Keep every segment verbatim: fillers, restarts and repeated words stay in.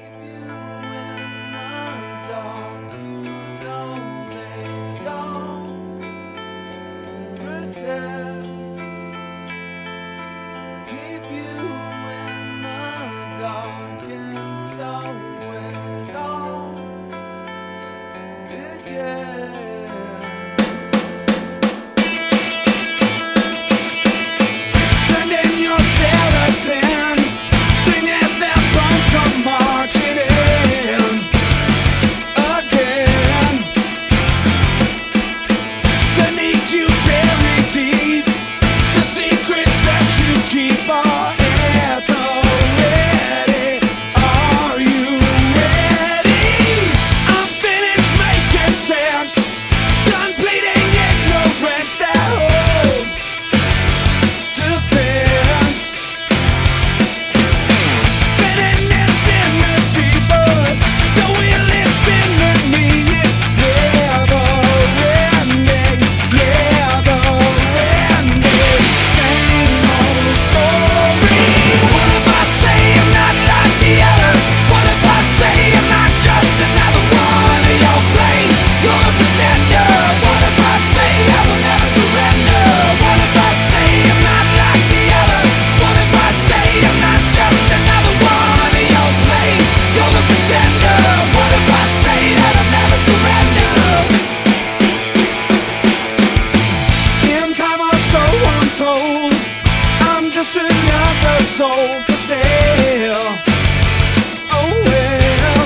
soul for sale. Oh well,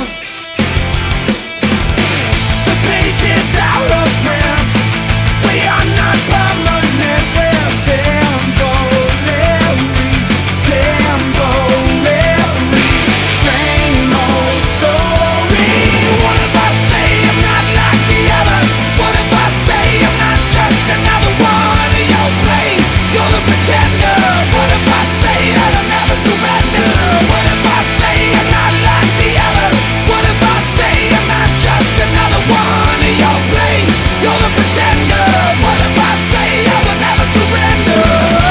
the page is out of print. We are not permanent. Temporary, temporary, same old story. What if I say I'm not like the others? What if I say I'm not just another one of your plays? You're the pretender. What if I say that I'll never surrender? What if I say I'm not like the others? What if I say I'm not just another one of your plays? You're the pretender. What if I say I will never surrender?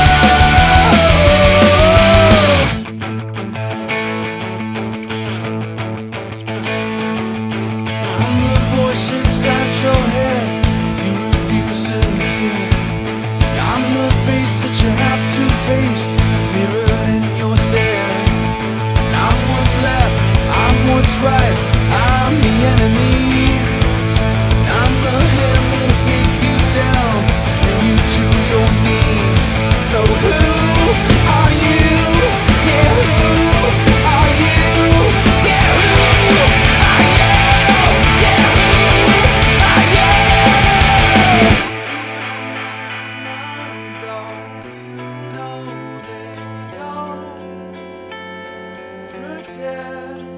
I'm the voice inside your head you refuse to hear. I'm the face that you have to face, mirrored in your stare. I'm what's left, I'm what's right, I'm the enemy. I'm the hand that'll take you down, bring you to your knees. So who are you? Yeah, who are you? Yeah, who are you? Yeah, who are you? Pretend